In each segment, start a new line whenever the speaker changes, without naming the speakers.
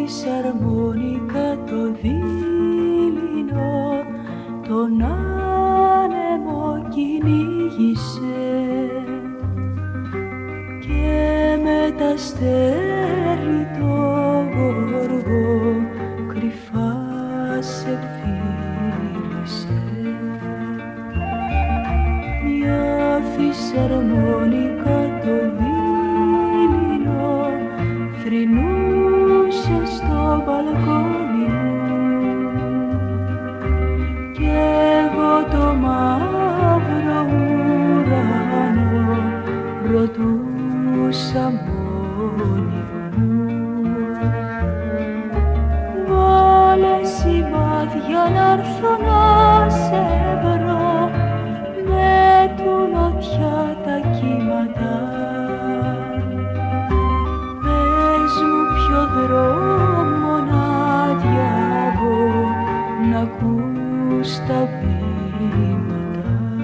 φυσαρμόνικα το δείλινο, τον άνεμο κυνήγησε και με τα αστέρι το γοργό κρυφά σε φίλησε. Μια φυσαρμόνικα το δείλινο θρηνούσε στο μπαλκόνι μου κι εγώ το μαύρο ουρανό ρωτούσα μόνη μου. Βάλε σημάδια να'ρθω να σε βρω, με του νοτιά τα κύματα. Πες μου ποιο δρόμο να διαβώ, να ακούς τα βήματα.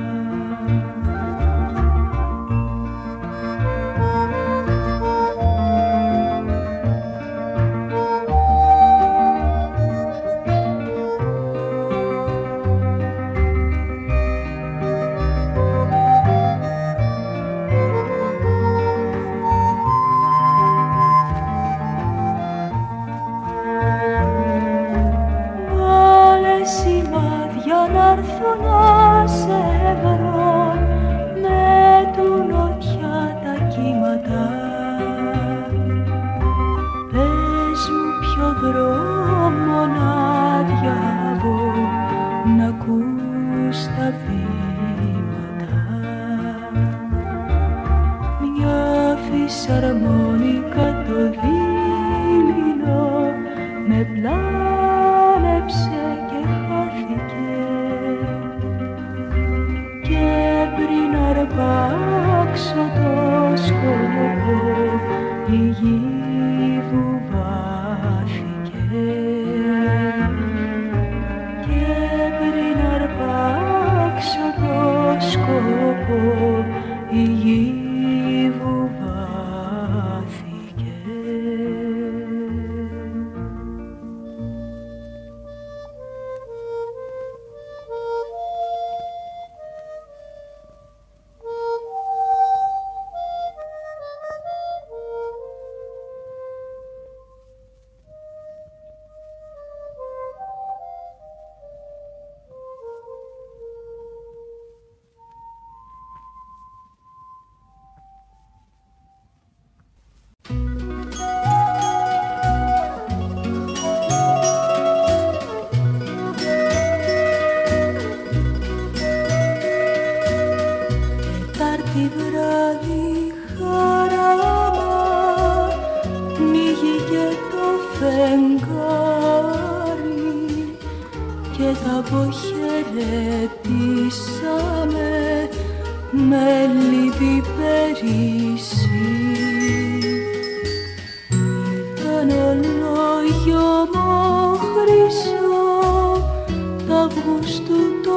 Σημάδια να'ρθω να σε βρω, με του νοτιά τα κύματα. Πες μου ποιο δρόμο να διαβώ, να ακούς τα βήματα. Μια φυσαρμόνικα το δείλινο με πλάνεψε και χάθηκε, και πριν αρπάξω το σκοπό η γη βουβάθηκε, και πριν αρπάξω το σκοπό η γη βουβάθηκε. Τετάρτη βράδυ χαράμα, πνίγηκε το φεγγάρι και τα αποχαιρετήσαμε με λύπη περισσή. Ήταν ολόγιομο χρυσό τ' Αυγούστου το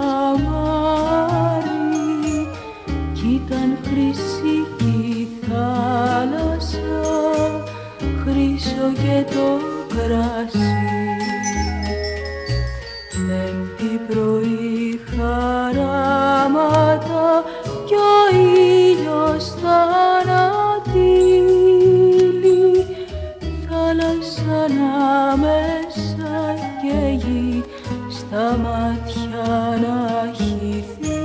καμάρι, κι ήταν χρυσή κι η θάλασσα, χρυσό και το κρασί. Πέμπτη πρωί χαράματα κι ο ήλιος θανατήλει, θάλασσα ανάμεσα και γη στα μάτια να χυθεί,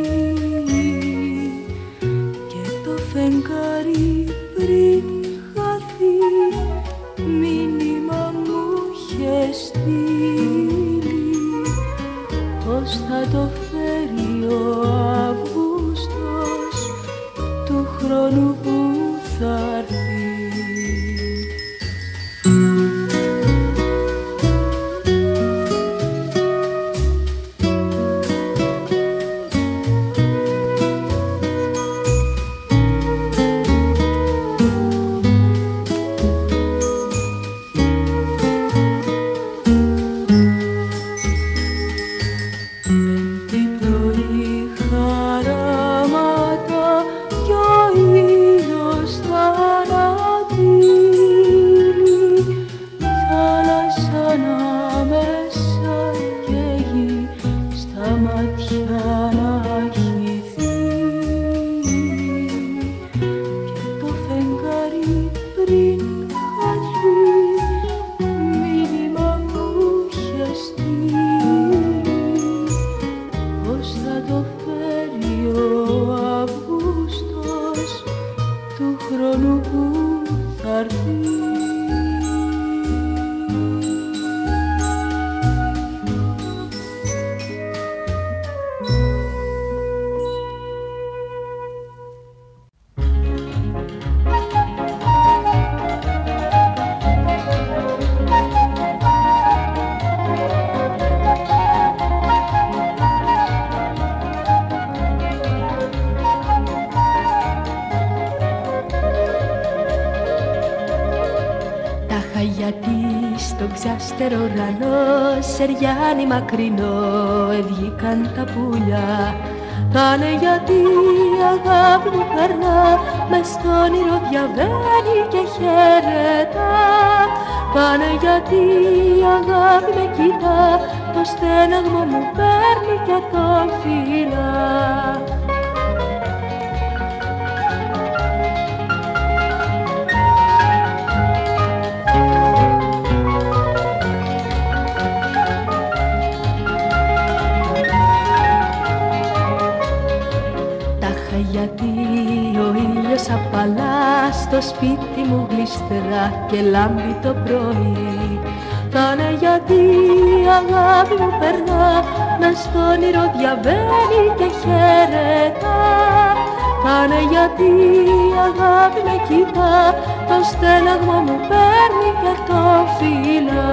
και το φεγγάρι πριν χαθεί μήνυμα μου είχε στείλει, πως θα το φέρει ο Αύγουστος του χρόνου που θα έρθει. Πέμπτη γιατί στο ξάστερο ουρανό σεριάνι μακρινό έβγηκαν τα πουλιά. Κάνε γιατί η αγάπη μου περνά, μες στο όνειρο διαβαίνει και χαιρετά. Κάνε γιατί η αγάπη με κοιτά, το στέναγμα μου παίρνει και το φυλά. Γιατί ο ήλιος απαλά στο σπίτι μου γλιστρά και λάμπει το πρωί. Κάνε γιατί η αγάπη μου περνά, μες στο όνειρο διαβαίνει και χαιρετά. Κάνε γιατί η αγάπη με κοιτά, το στέναγμα μου παίρνει και το φυλά.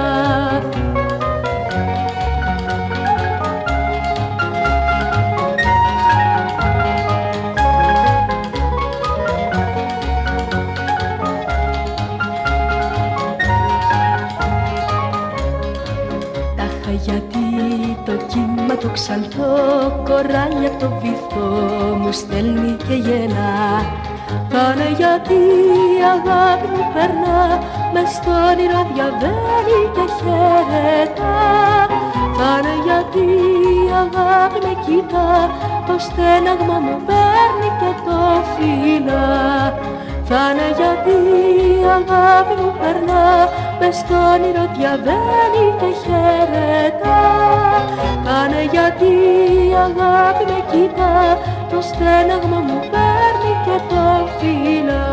Γιατί το κύμα το ξανθό κοράλια από το βυθό μου στέλνει και γελά. Κάνε γιατί η αγάπη μου περνά, μες στο όνειρο διαβαίνει και χαιρετά. Κάνε γιατί η αγάπη με κοιτά, το στέναγμα μου παίρνει και το φυλά. Κάνε γιατί η αγάπη μου περνά, μες στο όνειρο διαβαίνει και χαιρετά. Κάνε γιατί η αγάπη με κοιτά, το στέναγμα μου παίρνει και το φυλά.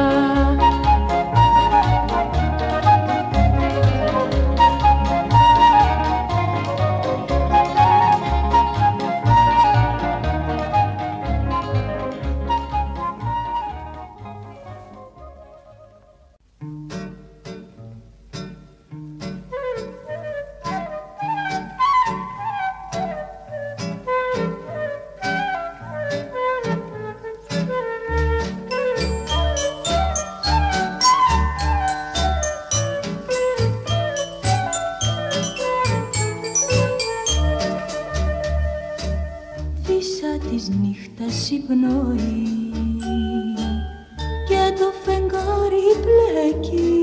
Της νύχτας η πνοή και το φεγγάρι μπλέκει,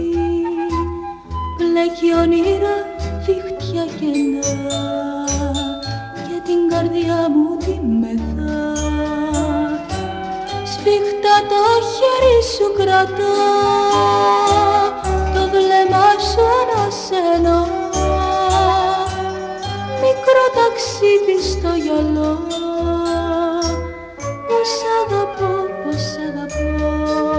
μπλέκει όνειρα, δίχτυα κενά και την καρδιά μου τη μεθά. Σφιχτά το χέρι σου κρατά, το βλέμμα σου ανασένω, μικρό ταξίδι στο γυαλό. Πώς αγαπώ, πώς αγαπώ.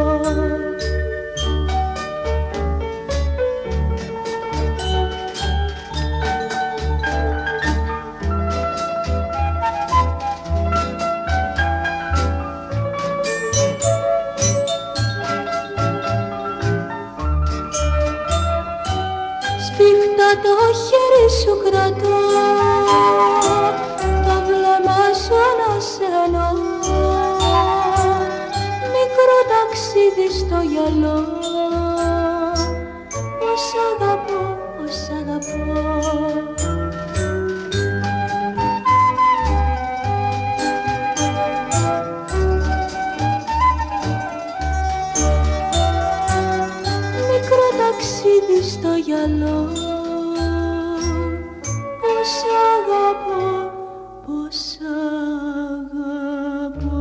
Σφιχτά το χέρι σου κρατώ, το βλέμμα σου ανασένω, μικρό ταξίδι στο γυαλό. Πώς αγαπώ, πώς αγαπώ. Μικρό ταξίδι στο γυαλό. Πώς αγαπώ, πώς αγαπώ.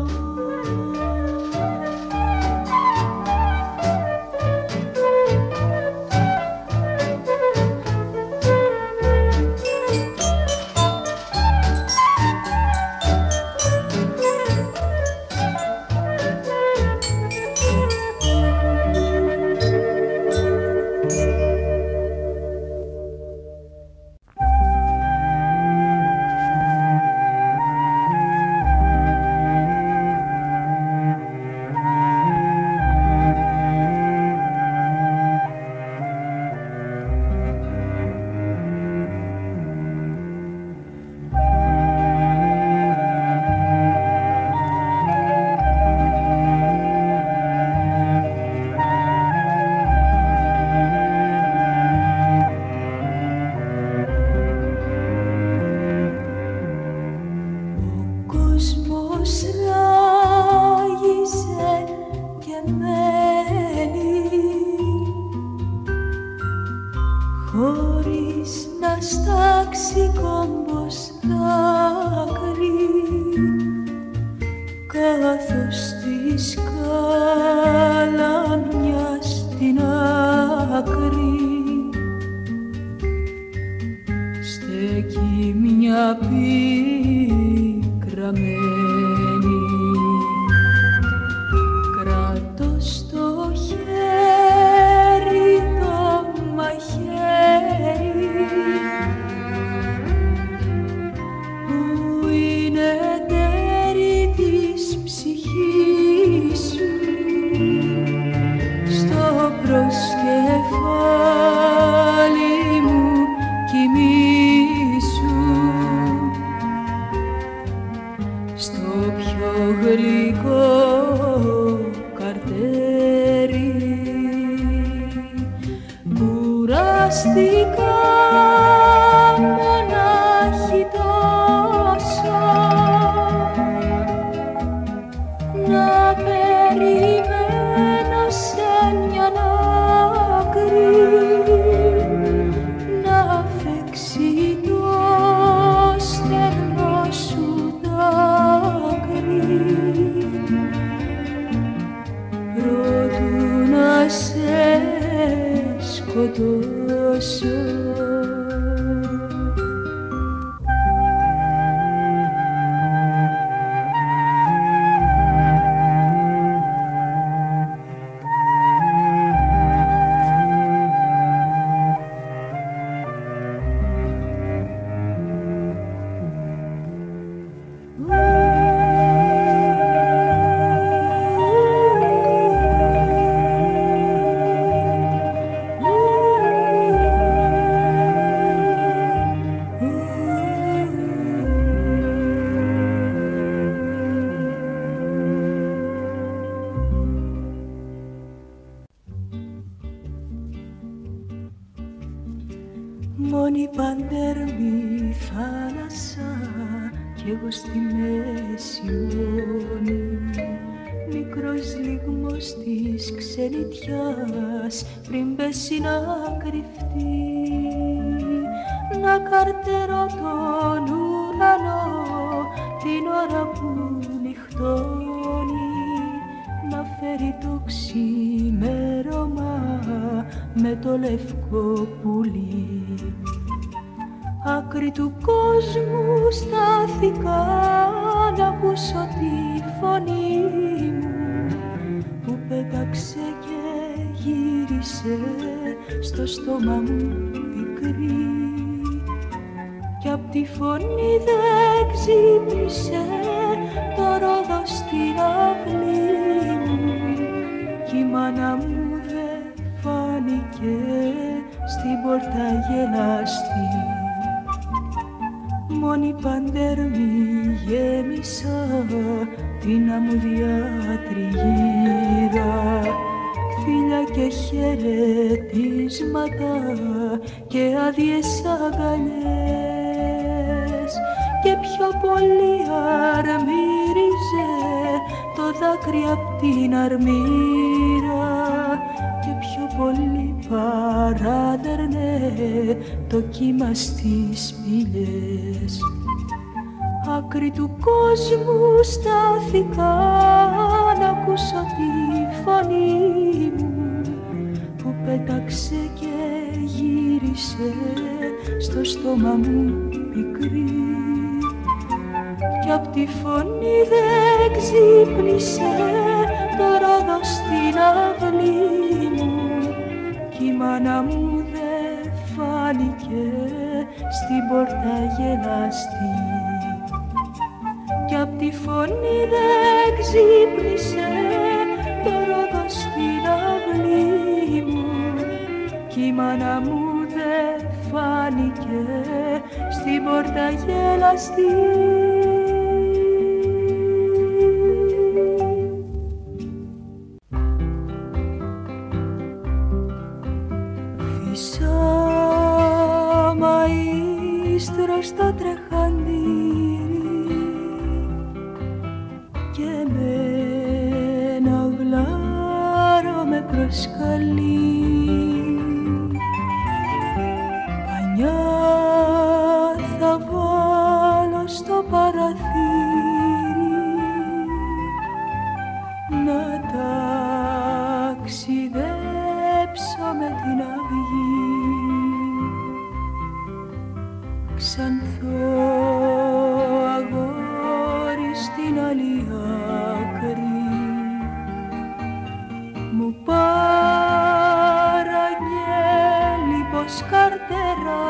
χωρίς να στάξει κόμπος δάκρυ, καθώς τη σκάλα μια στην άκρη στέκει μια πικραμένη. Κρατώ στο χέρι το μαχαίρι που είναι τέρι της ψυχής σου, στο προσκεφάλι μου κοιμήσου, στο πιο γλυκό καρτέρι. Κουραστικά μονάχη τόσο να περιμένω σε μια άκρη να φέξει το στενό σου δάκρυ προτού να σε σκοτώσω. Μόνη παντέρμη θάλασσα κι εγώ στη μέση μόνη, μικρός λιγμός της ξενιτιάς πριν πέσει να κρυφτεί, να καρτερώ τον ουρανό την ώρα που νυχτώνει, να φέρει το ξημέρωμα με το λευκό πουλί. Άκρη του κόσμου στάθηκα να ακούσω τη φωνή μου που πέταξε και γύρισε στο στόμα μου πικρή, κι απ' τη φωνή δεν ξύπνησε το ρόδο στην αυλή μου, κι η μάνα μου δεν φάνηκε στην πόρτα γελαστή. Μόνη παντέρμη γέμισα την αμμουδιά τριγύρα, φίλια και χαιρετίσματα και άδειες αγκαλιές, και πιο πολύ αρμύριζε το δάκρυ απ' την αρμύρα, και πιο πολύ παράδερνε το κύμα στις σπηλιές. Άκρη του κόσμου στάθηκα να ακούσω τη φωνή μου που πέταξε και γύρισε στο στόμα μου πικρή, κι απ' τη φωνή δεν ξύπνησε το ρόδο στην αυλή μου, κι η μάνα μου δεν φάνηκε στην πόρτα γελαστή, κι απ' τη φωνή δεν ξύπνησε το ρόδο στην αυλή μου, κι η μάνα μου δεν φάνηκε στην πόρτα γελαστή. Στο τρεχαντήρι και με ένα βλάρο με προσκαλεί, ξανθό αγόρι στην άλλη άκρη μου παραγγέλει πως καρτερά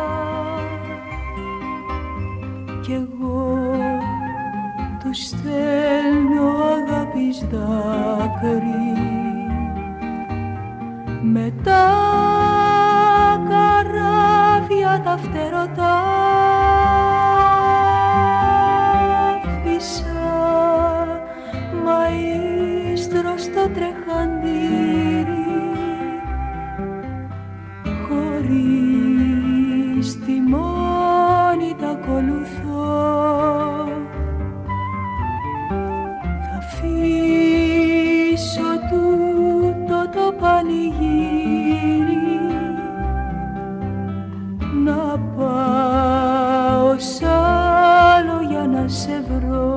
κι εγώ του στέλνω αγάπης δάκρυ με τα καράβια τα φτερωτά άφησα μαΐστρο στο τρεχαντήρι χωρίς τιμόνι τα ακολουθώ θα αφήσω τούτο το πανηγύρι να πάω σ' άλλο για να σε βρω.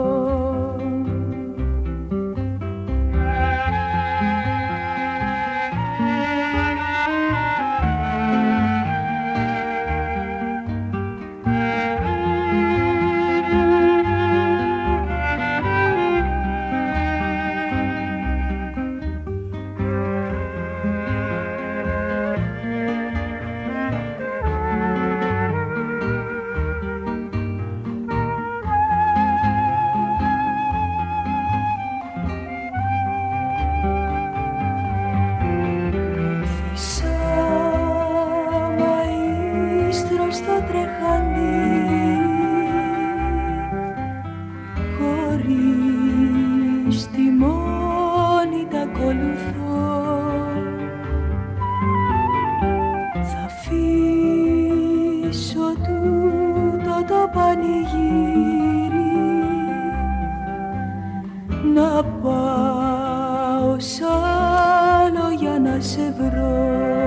Να πάω σ' άλλο για να σε βρω.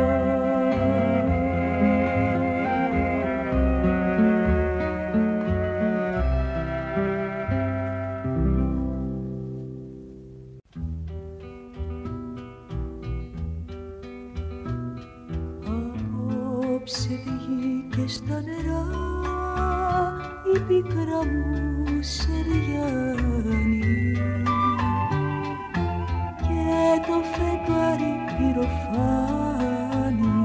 Απόψε βγήκε στα νερά η πίκρα μου Σεριάννη το φεγγάρι πυροφάνι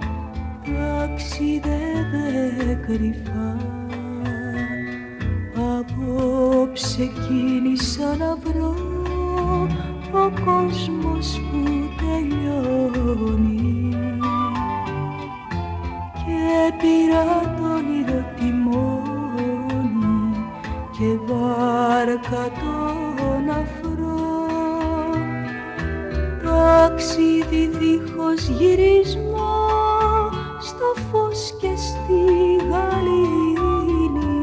ταξίδευε κρυφά. Απόψε κίνησα να βρω ο κόσμος που τελειώνει και πήρα τον ήρω τιμόνι και βάρκα τον αφρό. Ταξίδι δίχως γυρισμό στο φως και στη γαλήνη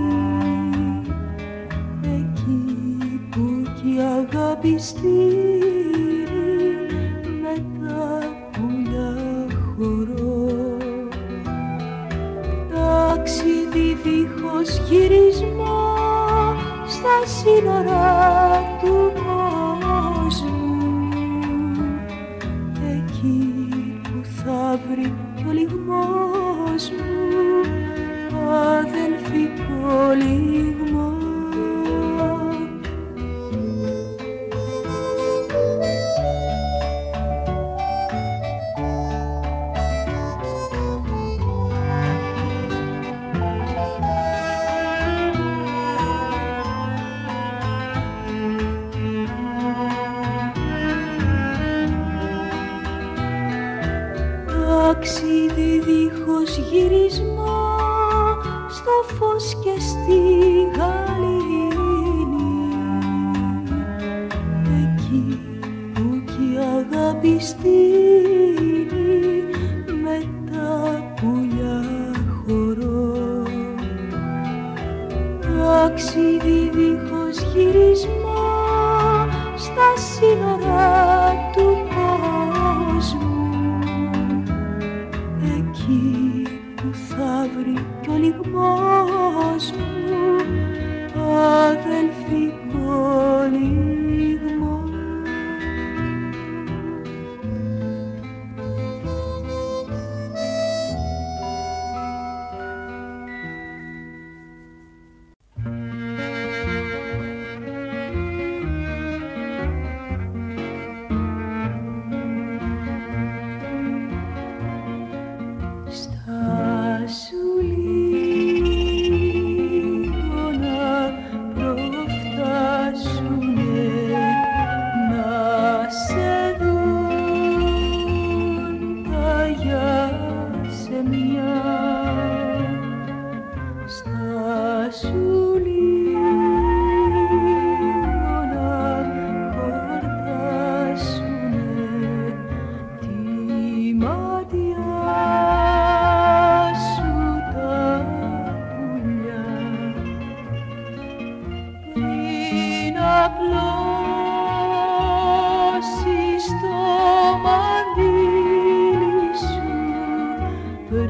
εκεί που κι η αγάπη στείνει με τα πουλιά χορό. Ταξίδι δίχως γυρισμό στα σύνορα του κόσμου που θα βρει κι ο λυγμός μου αδελφικό λυγμό. Ταξίδι δίχως γυρισμό στο φως και στη γαλήνη εκεί που κι η αγάπη στείνει με τα πουλιά χορό. Ταξίδι δίχως γυρισμό στα σύνορα του κόσμου που θα βρει κι ο λυγμός μου αδελφικό λυγμό.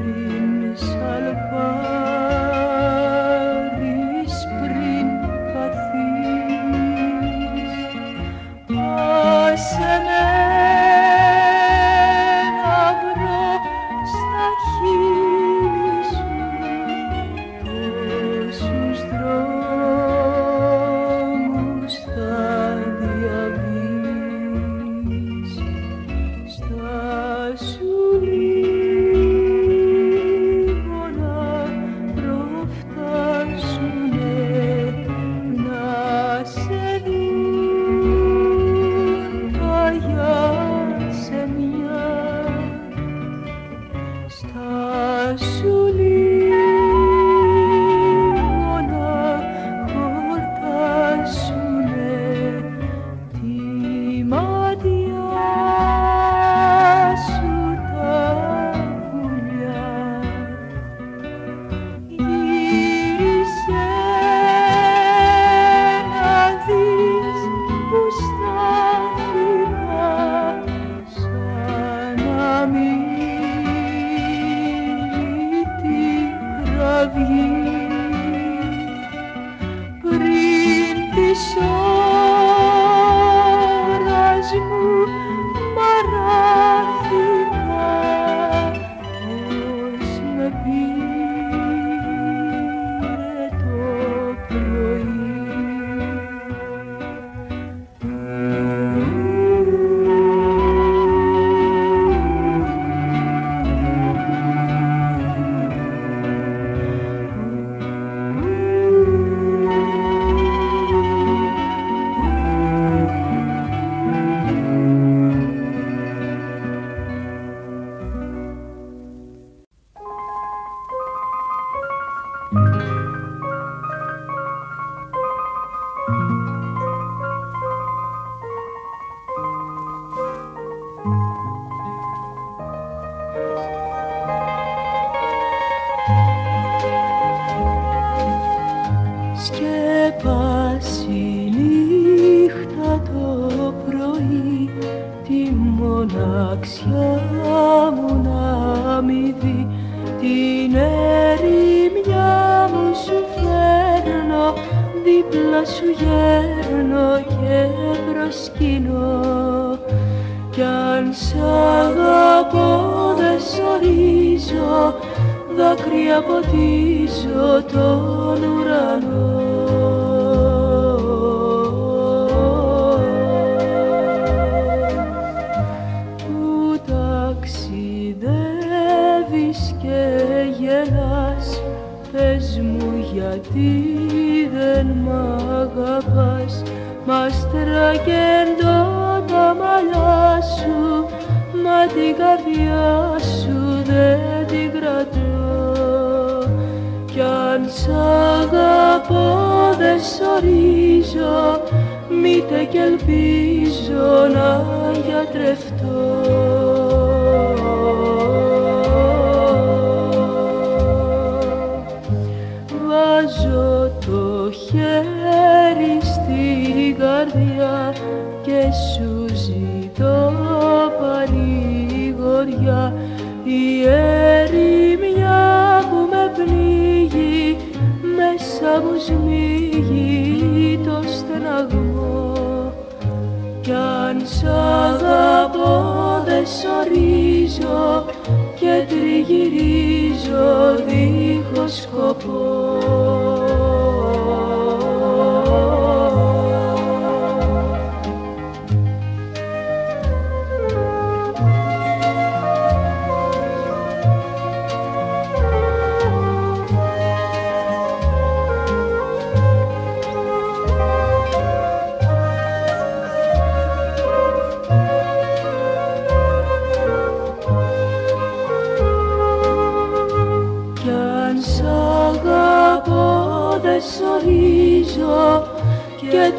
και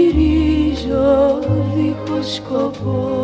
τριγυρίζω δίχως σκοπό.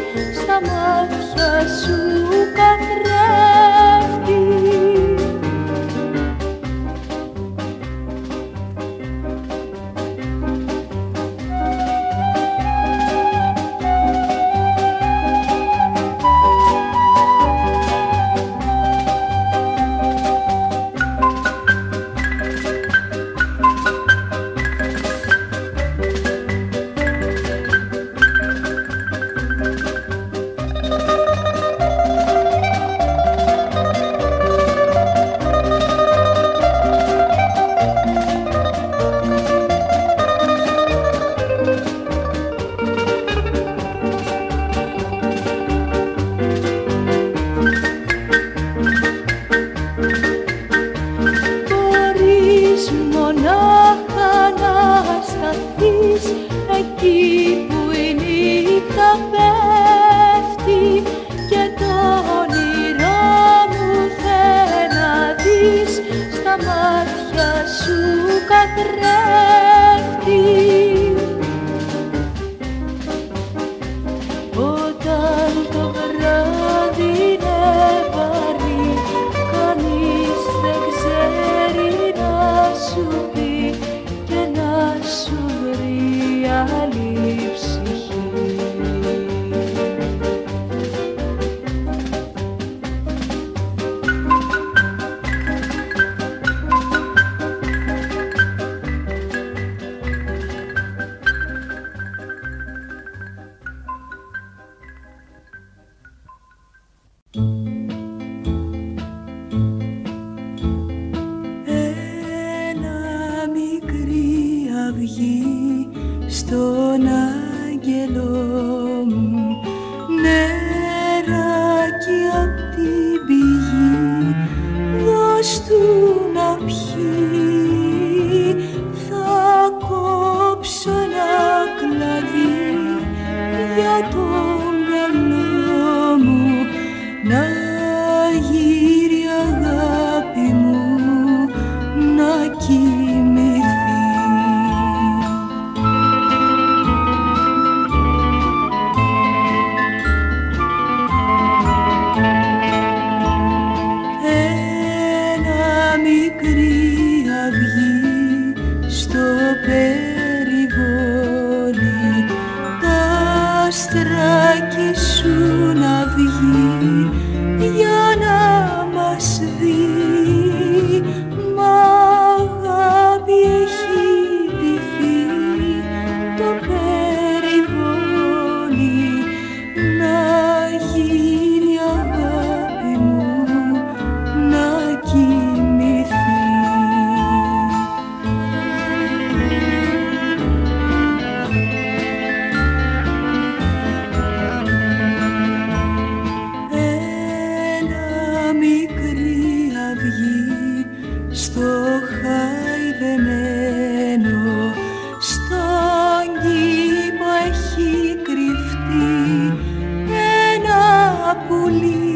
στα μάτια σου καθρέφτη. Εκεί που η νύχτα πέφτει και το όνειρό μου θέλει να δεις, στα μάτια σου καθρέφτη. Όταν το βράδυ είναι βαρύ, κανείς δεν ξέρει να σου πει και να σου βρει άλλη ψυχή. Ένα μικρή αυγή στον άγγελό μου, νεράκι απ' την πηγή, δώσ' του να πιει. Θα κόψω ένα κλαδί για το μυαλό μου, να γύρει αγάπη μου, να κοιμηθεί. Ένα μικρή αυγή στο περιβόλι, τα αστράκι σου να βγει για να μας δει. Μα αγάπη έχει ντυθεί το περιβόλι, να γύρει αγάπη μου, να κοιμηθεί. Ένα μικρή αυγή στο χαϊδεμένο, στον κήπο έχει κρυφτεί ένα πουλί.